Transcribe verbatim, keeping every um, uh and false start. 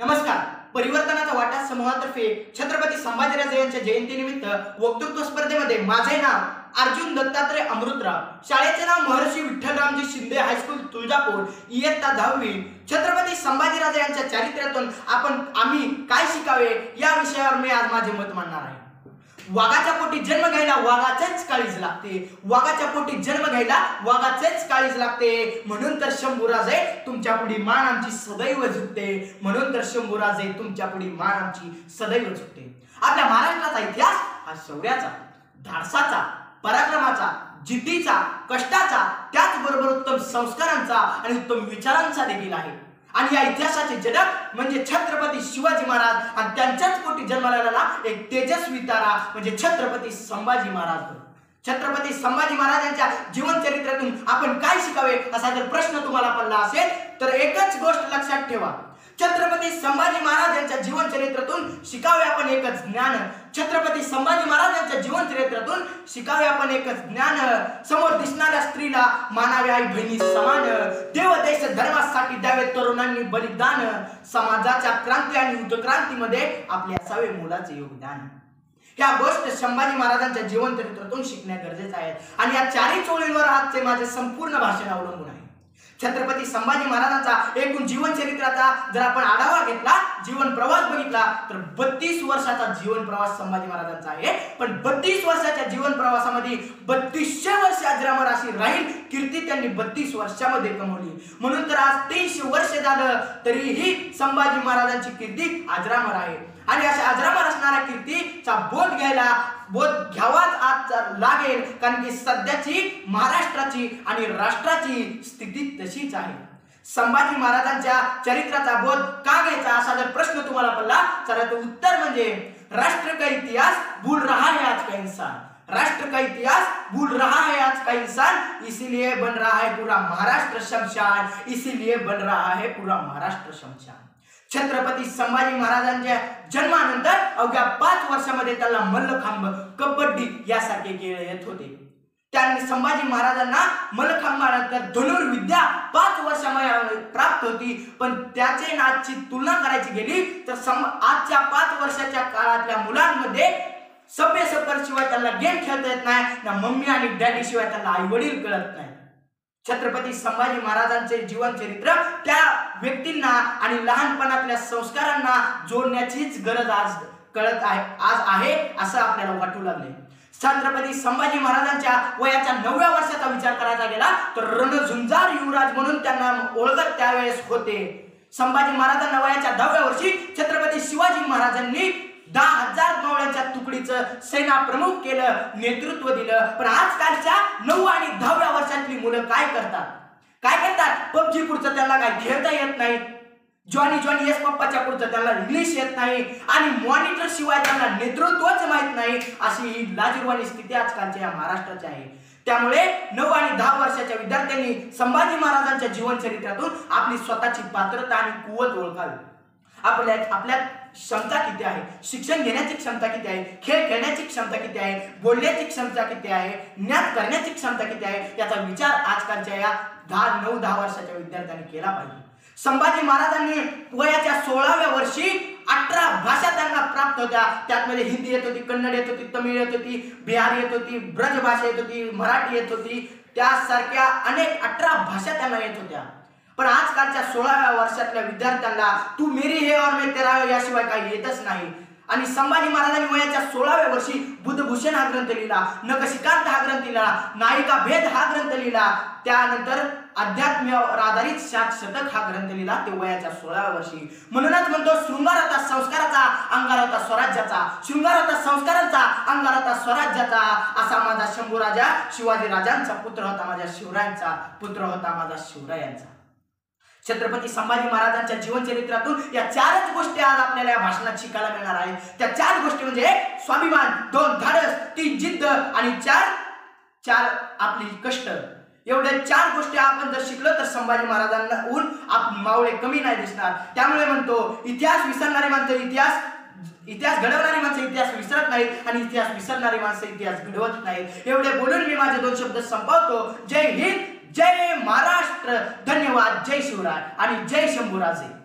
नमस्कार. परिवर्तनाचा वाटा समूहातर्फे छत्रपती संभाजीराजे यांच्या जयंतीनिमित्त वक्तृत्व स्पर्धेमध्ये माझे नाव अर्जुन दत्तात्रय अमृतराव, शाळेचे नाव महर्षी विठ्ठलरामजी शिंदे हायस्कूल तुळजापूर, इयत्ता दहावी. छत्रपती संभाजीराजे यांच्या चारित्र्यातून आपण आम्ही काय शिकावे या विषयावर मी आज माझे मत मांडणार आहे. वाघाच्या पोटी जन्म घ्यायला वाघाचेच काळीज लागते, वाघाच्या पोटी जन्म घ्यायला वाघाचेच काळीज लागते. म्हणून तर शंभूराजे तुमच्या पुढे मान आमची सदैव झुकते, म्हणून तर शंभूराजे तुमच्या पुढे मान आमची सदैव झुकते. आपल्या महाराष्ट्राचा इतिहास हा शौर्याचा, धाडसाचा, पराक्रमाचा, जिद्दीचा, कष्टाचा, त्याचबरोबर उत्तम संस्कारांचा आणि उत्तम विचारांचा देखील आहे. आणि या इतिहासाचे जनक म्हणजे छत्रपती शिवाजी महाराज आणि त्यांच्याच पोटी जन्माला आलेला एक तेजस्वी तारा म्हणजे छत्रपती संभाजी महाराज. छत्रपती संभाजी महाराजांच्या जीवन चरित्रातून आपण काय शिकावे असा जर प्रश्न तुम्हाला पडला असेल तर एकच गोष्ट लक्षात ठेवा. छत्रपती संभाजी महाराज यांच्या जीवन चरित्रातून शिकावे आपण एकच ज्ञान. छत्रपती संभाजी महाराज यांच्या जीवन चरित्रातून शिकावे आपण एकच ज्ञान. समोर दिसणाऱ्या स्त्रीला मानावे आई बहिणी समान, देव देश धर्मासाठी द्यावे तरुणांनी बलिदान, समाजाच्या क्रांती आणि उत्क्रांतीमध्ये आपले असावे मोलाचे योगदान. ह्या गोष्ट संभाजी महाराजांच्या जीवन चरित्रातून शिकणे गरजेचे आहे. आणि या चारही चोळींवर आजचे माझे संपूर्ण भाषण अवलंबून आहे. छत्रपती संभाजी महाराजांचा एकूण जीवन चरित्राचा जर आपण आढावा घेतला, जीवन प्रवास बघितला तर बत्तीस वर्षाचा जीवन प्रवास संभाजी महाराजांचा आहे. पण बत्तीस वर्षाच्या जीवन प्रवासामध्ये बत्तीसशे वर्ष अजरामर अशी राहील कीर्ती त्यांनी बत्तीस वर्षामध्ये कमवली. म्हणून तर आज तीनशे वर्ष झालं तरीही संभाजी महाराजांची कीर्ती अजरामर आहे. आणि अशा अजरामर असणाऱ्या कीर्तीचा बोध घ्यायला बोध घ्यावाच आज लागेल, कारण की सध्याची महाराष्ट्राची आणि राष्ट्राची स्थिती तशीच आहे. संभाजी महाराजांच्या चरित्राचा बोध का घ्यायचा असा जर प्रश्न तुम्हाला पडला तर उत्तर म्हणजे राष्ट्र का इतिहास भूल रहा है आज का इंसान, राष्ट्र का इतिहास भूल रहा है आज का इंसान, इसीलिए बन रहा है पूरा महाराष्ट्र शमशान, इसीलिए बन रहा है पूरा महाराष्ट्र शमशान. छत्रपती संभाजी महाराजांच्या जन्मानंतर अवघ्या पाच वर्षामध्ये त्याला मल्लखांब, कबड्डी यासारखे खेळ येत होते. त्यांनी संभाजी महाराजांना मल्लखांबानंतर धनुर्विद्या पाच वर्षामध्ये प्राप्त होती. पण त्याचे नाचची तुलना करायची गेली तर आजच्या पाच वर्षाच्या काळातल्या मुलांमध्ये सभ्य सफर शिवाय त्यांना गेम खेळता येत नाही, ना मम्मी आणि डॅडी शिवाय त्यांना आई वडील कळत नाही. छत्रपती संभाजी महाराजांचे जीवन चरित्र त्या व्यक्तींना आणि लहानपणातल्या संस्कारांना जोडण्याचीच गरज आज कळत आहे आज आहे असं आपल्याला वाटू लागले. छत्रपती संभाजी महाराजांच्या वयाच्या नवव्या वर्षाचा विचार करायचा गेला तर रणझुंजार युवराज म्हणून त्यांना ओळखत त्यावेळेस होते. संभाजी महाराजांना वयाच्या दहाव्या वर्षी छत्रपती शिवाजी महाराजांनी दहा हजार मावळ्यांच्या तुकडीचं सेना प्रमुख केलं, नेतृत्व दिलं. पण आजकालच्या नऊ आणि दहाव्या वर्षातली मुलं काय करतात काय करतात पबजी पुढचं त्यांना काय खेळता येत नाही, जॉनी जॉनी येस पप्पाच्या पुढचं त्यांना इंग्लिश येत नाही आणि मॉनिटर शिवाय त्यांना नेतृत्वच माहित नाही. अशी ही लाजिरवाणी स्थिती आजकालच्या महाराष्ट्राची आहे. त्यामुळे नऊ आणि दहा वर्षाच्या विद्यार्थ्यांनी संभाजी महाराजांच्या जीवन चरित्रातून आपली स्वतःची पात्रता आणि कुवत ओळखावी. आपल्या आपल्या क्षमता किती आहे, शिक्षण घेण्याची क्षमता किती आहे, खेळ खेळण्याची क्षमता किती आहे, बोलण्याची क्षमता किती आहे, ज्ञान करण्याची क्षमता किती आहे याचा विचार आजकालच्या या दहा नऊ दहा वर्षाच्या विद्यार्थ्यांनी केला पाहिजे. संभाजी महाराजांनी वयाच्या सोळाव्या वर्षी अठरा भाषा त्यांना प्राप्त होत्या. त्यातमध्ये हिंदी येत होती, कन्नड येत होती, तमिळ येत होती, बिहारी येत होती, ब्रज भाषा येत होती, मराठी येत होती, त्यासारख्या अनेक अठरा भाषा त्यांना येत होत्या. पण आजकालच्या सोळाव्या वर्षातल्या विद्यार्थ्यांना तू मेरी है और मैं तेरा है याशिवाय काही येतच नाही. आणि संभाजी महाराजांनी वयाच्या सोळाव्या वर्षी बुद्धभूषण हा ग्रंथ लिहिला, नखशिकांत हा ग्रंथ लिहिला, नायिका भेद हा ग्रंथ लिहिला, त्यानंतर अध्यात्मावर आधारित सात शतक हा ग्रंथ लिहिला ते वयाच्या सोळाव्या वर्षी. म्हणूनच म्हणतो शृंगार होता संस्काराचा, अंगार होता स्वराज्याचा, शृंगार होता संस्काराचा, अंगार होता स्वराज्याचा. असा माझा शंभूराजा शिवाजी राजांचा पुत्र होता, माझ्या शिवरायांचा पुत्र होता, माझा शिवरायांचा. छत्रपती संभाजी महाराजांच्या जीवन चरित्रातून या चारच गोष्टी आज आपल्याला या भाषणात शिकायला मिळणार आहेत. त्या चार गोष्टी म्हणजे स्वाभिमान, दोन धाडस, तीन जिद्द आणि चार चार आपली कष्ट. एवढ्या चार गोष्टी आपण जर शिकलो तर संभाजी महाराजांना ऊन आप मावळे कमी नाही दिसणार. त्यामुळे म्हणतो इतिहास विसरणारे माणसं इतिहास इतिहास घडवणारी माणसं इतिहास विसरत नाहीत आणि इतिहास विसरणारी माणसं इतिहास घडवत नाहीत. एवढे बोलून मी माझे दोन शब्द संपवतो. जय हिंद, जय महाराष्ट्र, धन्यवाद, जय शिवराय आणि जय शंभूराजे.